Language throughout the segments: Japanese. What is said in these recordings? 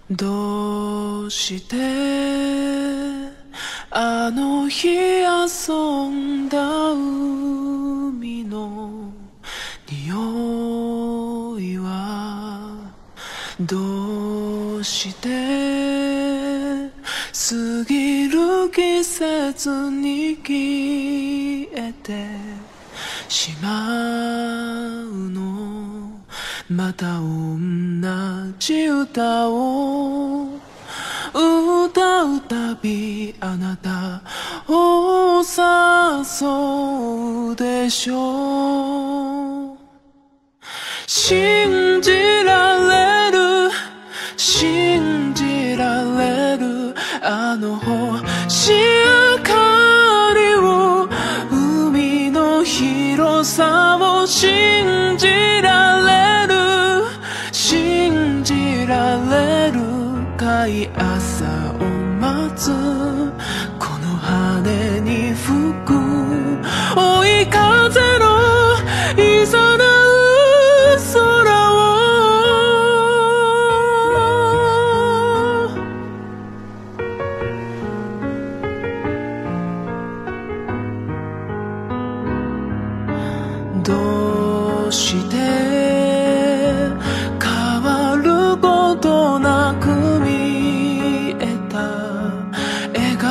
どうしてあの日遊んだ海の匂いはどうして過ぎる季節に消えてしまうのまた同じ歌を歌うたびあなたを誘うでしょう。信じられる信じられるあの星明かりを海の広さを信じられる信じられる深い朝を待つこの羽に吹く追い風のいざなう空をどうして変わることなく見えた笑顔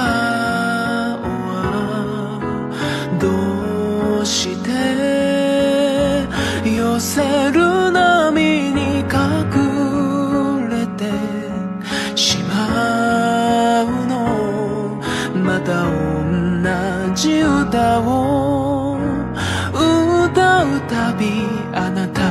はどうして寄せる波に隠れてしまうのまた同じ歌を歌うたびあなた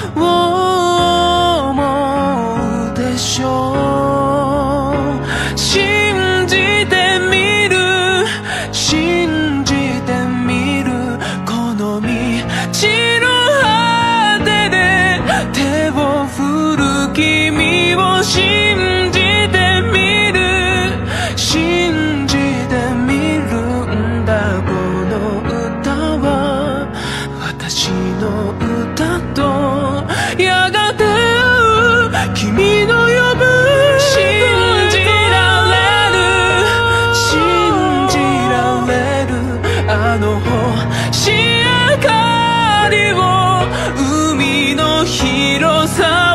を思うでしょう。信じてみる信じてみるこの道の果てで手を振る君を信じてみる信じてみるんだこの歌は私の歌とやがて君の呼ぶ信じられる信じられるあの星明かりを海の広さ